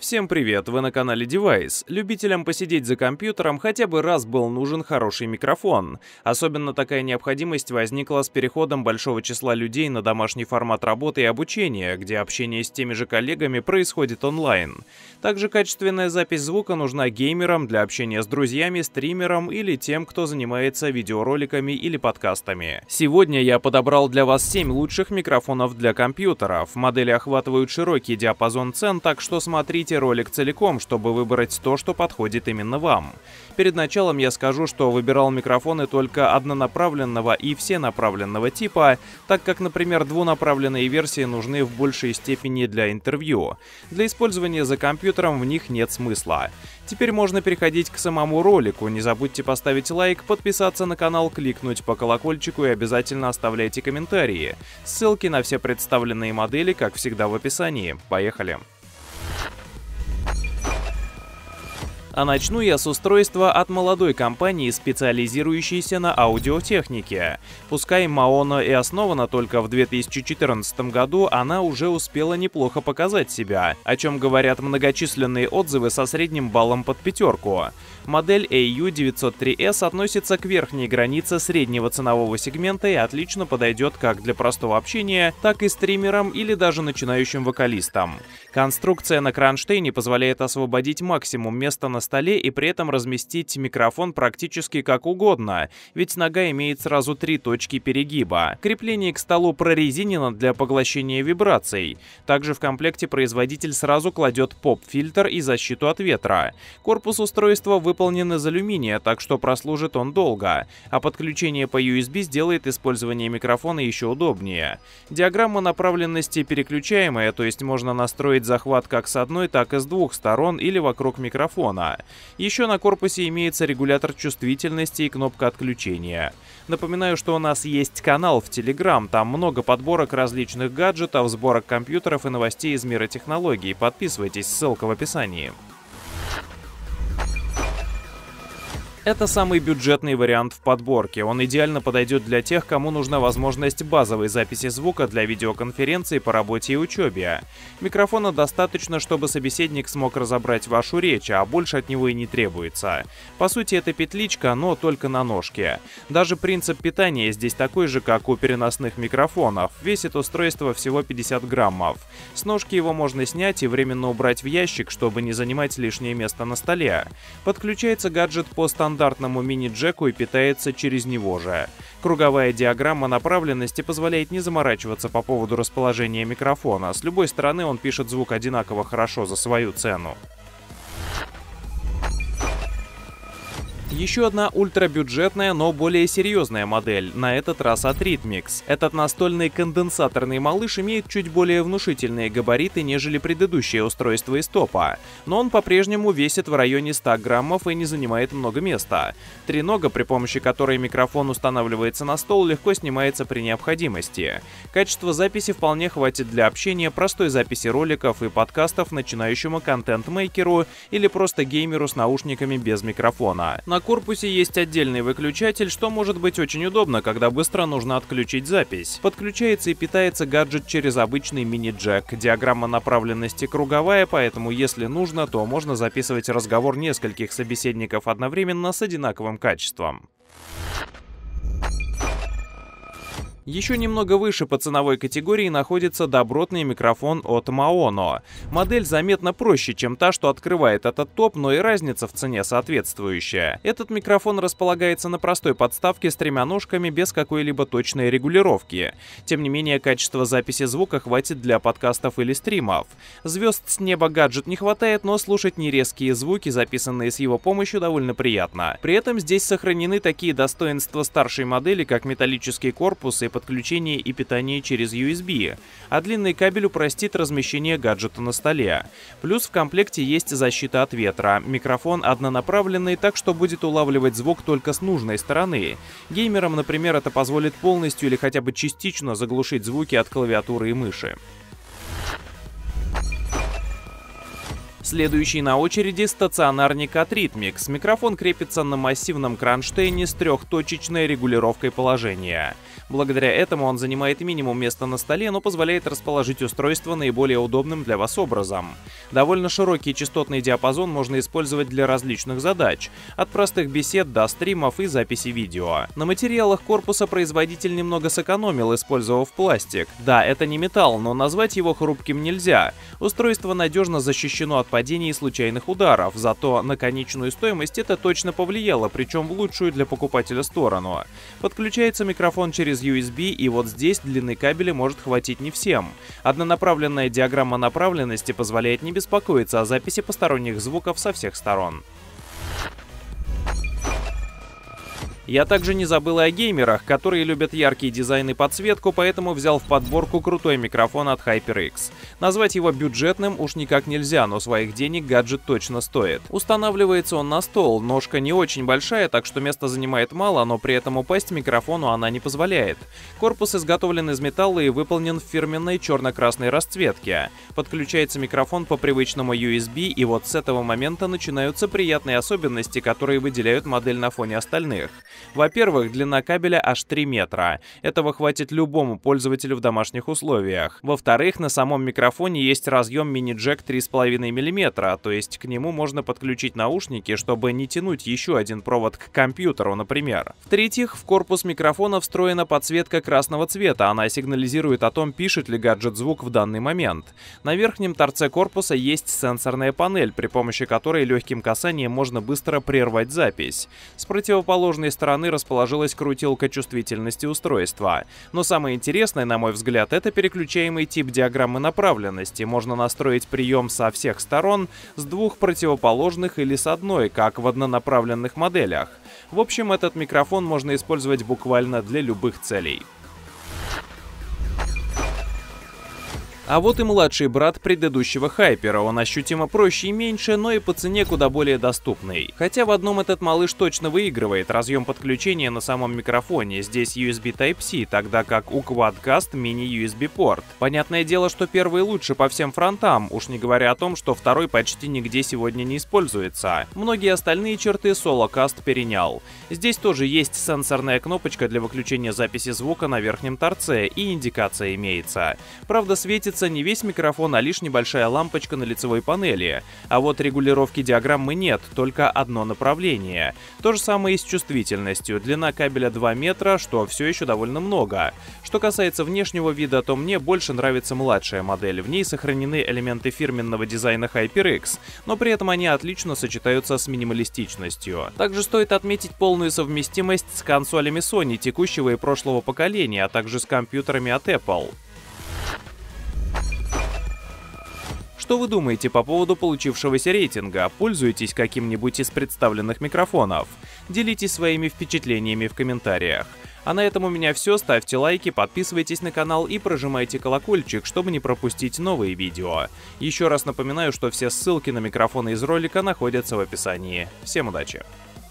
Всем привет, вы на канале Device. Любителям посидеть за компьютером хотя бы раз был нужен хороший микрофон. Особенно такая необходимость возникла с переходом большого числа людей на домашний формат работы и обучения, где общение с теми же коллегами происходит онлайн. Также качественная запись звука нужна геймерам для общения с друзьями, стримерам или тем, кто занимается видеороликами или подкастами. Сегодня я подобрал для вас 7 лучших микрофонов для компьютеров. Модели охватывают широкий диапазон цен, так что смотрите ролик целиком, чтобы выбрать то, что подходит именно вам. Перед началом я скажу, что выбирал микрофоны только однонаправленного и всенаправленного типа, так как, например, двунаправленные версии нужны в большей степени для интервью. Для использования за компьютером в них нет смысла. Теперь можно переходить к самому ролику. Не забудьте поставить лайк, подписаться на канал, кликнуть по колокольчику и обязательно оставляйте комментарии. Ссылки на все представленные модели, как всегда, в описании. Поехали! А начну я с устройства от молодой компании, специализирующейся на аудиотехнике. Пускай Maono и основана только в 2014 году, она уже успела неплохо показать себя, о чем говорят многочисленные отзывы со средним баллом под 5. Модель AU903S относится к верхней границе среднего ценового сегмента и отлично подойдет как для простого общения, так и стримерам или даже начинающим вокалистам. Конструкция на кронштейне позволяет освободить максимум места на столе и при этом разместить микрофон практически как угодно, ведь нога имеет сразу 3 точки перегиба. Крепление к столу прорезинено для поглощения вибраций. Также в комплекте производитель сразу кладет поп-фильтр и защиту от ветра. Корпус устройства выполнен из алюминия, так что прослужит он долго, а подключение по USB сделает использование микрофона еще удобнее. Диаграмма направленности переключаемая, то есть можно настроить захват как с одной, так и с двух сторон или вокруг микрофона. Еще на корпусе имеется регулятор чувствительности и кнопка отключения. Напоминаю, что у нас есть канал в Telegram, там много подборок различных гаджетов, сборок компьютеров и новостей из мира технологий. Подписывайтесь, ссылка в описании. Это самый бюджетный вариант в подборке. Он идеально подойдет для тех, кому нужна возможность базовой записи звука для видеоконференций по работе и учебе. Микрофона достаточно, чтобы собеседник смог разобрать вашу речь, а больше от него и не требуется. По сути, это петличка, но только на ножке. Даже принцип питания здесь такой же, как у переносных микрофонов. Весит устройство всего 50 граммов. С ножки его можно снять и временно убрать в ящик, чтобы не занимать лишнее место на столе. Подключается гаджет по стандартному мини-джеку и питается через него же. Круговая диаграмма направленности позволяет не заморачиваться по поводу расположения микрофона. С любой стороны он пишет звук одинаково хорошо за свою цену. Еще одна ультрабюджетная, но более серьезная модель, на этот раз от Rhythmix. Этот настольный конденсаторный малыш имеет чуть более внушительные габариты, нежели предыдущее устройство из топа, но он по-прежнему весит в районе 100 граммов и не занимает много места. Тренога, при помощи которой микрофон устанавливается на стол, легко снимается при необходимости. Качество записи вполне хватит для общения, простой записи роликов и подкастов начинающему контент-мейкеру или просто геймеру с наушниками без микрофона. На корпусе есть отдельный выключатель, что может быть очень удобно, когда быстро нужно отключить запись. Подключается и питается гаджет через обычный мини-джек. Диаграмма направленности круговая, поэтому если нужно, то можно записывать разговор нескольких собеседников одновременно с одинаковым качеством. Еще немного выше по ценовой категории находится добротный микрофон от Maono. Модель заметно проще, чем та, что открывает этот топ, но и разница в цене соответствующая. Этот микрофон располагается на простой подставке с 3 ножками без какой-либо точной регулировки. Тем не менее, качество записи звука хватит для подкастов или стримов. Звезд с неба гаджет не хватает, но слушать нерезкие звуки, записанные с его помощью, довольно приятно. При этом здесь сохранены такие достоинства старшей модели, как металлический корпус и подключение и питание через USB, а длинный кабель упростит размещение гаджета на столе. Плюс в комплекте есть защита от ветра. Микрофон однонаправленный, так что будет улавливать звук только с нужной стороны. Геймерам, например, это позволит полностью или хотя бы частично заглушить звуки от клавиатуры и мыши. Следующий на очереди стационарник от Rhythmix. Микрофон крепится на массивном кронштейне с трехточечной регулировкой положения. Благодаря этому он занимает минимум места на столе, но позволяет расположить устройство наиболее удобным для вас образом. Довольно широкий частотный диапазон можно использовать для различных задач, от простых бесед до стримов и записи видео. На материалах корпуса производитель немного сэкономил, использовав пластик. Да, это не металл, но назвать его хрупким нельзя. Устройство надежно защищено от падений и случайных ударов, зато на конечную стоимость это точно повлияло, причем в лучшую для покупателя сторону. Подключается микрофон через USB, и вот здесь длины кабеля может хватить не всем. Однонаправленная диаграмма направленности позволяет не беспокоиться о записи посторонних звуков со всех сторон. Я также не забыл и о геймерах, которые любят яркий дизайн и подсветку, поэтому взял в подборку крутой микрофон от HyperX. Назвать его бюджетным уж никак нельзя, но своих денег гаджет точно стоит. Устанавливается он на стол, ножка не очень большая, так что места занимает мало, но при этом упасть микрофону она не позволяет. Корпус изготовлен из металла и выполнен в фирменной черно-красной расцветке. Подключается микрофон по привычному USB, и вот с этого момента начинаются приятные особенности, которые выделяют модель на фоне остальных. Во-первых, длина кабеля аж 3 метра. Этого хватит любому пользователю в домашних условиях. Во-вторых, на самом микрофоне есть разъем мини-джек 3,5 мм, то есть к нему можно подключить наушники, чтобы не тянуть еще один провод к компьютеру, например. В-третьих, в корпус микрофона встроена подсветка красного цвета. Она сигнализирует о том, пишет ли гаджет звук в данный момент. На верхнем торце корпуса есть сенсорная панель, при помощи которой легким касанием можно быстро прервать запись. С противоположной стороны расположилась крутилка чувствительности устройства. Но самое интересное, на мой взгляд, это переключаемый тип диаграммы направленности. Можно настроить прием со всех сторон, с двух противоположных или с одной, как в однонаправленных моделях. В общем, этот микрофон можно использовать буквально для любых целей. А вот и младший брат предыдущего Хайпера. Он ощутимо проще и меньше, но и по цене куда более доступный. Хотя в одном этот малыш точно выигрывает: разъем подключения на самом микрофоне. Здесь USB Type-C, тогда как у Quadcast мини-USB порт. Понятное дело, что первый лучше по всем фронтам, уж не говоря о том, что второй почти нигде сегодня не используется. Многие остальные черты Solocast перенял. Здесь тоже есть сенсорная кнопочка для выключения записи звука на верхнем торце, и индикация имеется. Правда, светится не весь микрофон, а лишь небольшая лампочка на лицевой панели. А вот регулировки диаграммы нет, только одно направление. То же самое и с чувствительностью. Длина кабеля 2 метра, что все еще довольно много. Что касается внешнего вида, то мне больше нравится младшая модель. В ней сохранены элементы фирменного дизайна HyperX, но при этом они отлично сочетаются с минималистичностью. Также стоит отметить полную совместимость с консолями Sony текущего и прошлого поколения, а также с компьютерами от Apple. Что вы думаете по поводу получившегося рейтинга? Пользуетесь каким-нибудь из представленных микрофонов? Делитесь своими впечатлениями в комментариях. А на этом у меня все. Ставьте лайки, подписывайтесь на канал и прожимайте колокольчик, чтобы не пропустить новые видео. Еще раз напоминаю, что все ссылки на микрофоны из ролика находятся в описании. Всем удачи!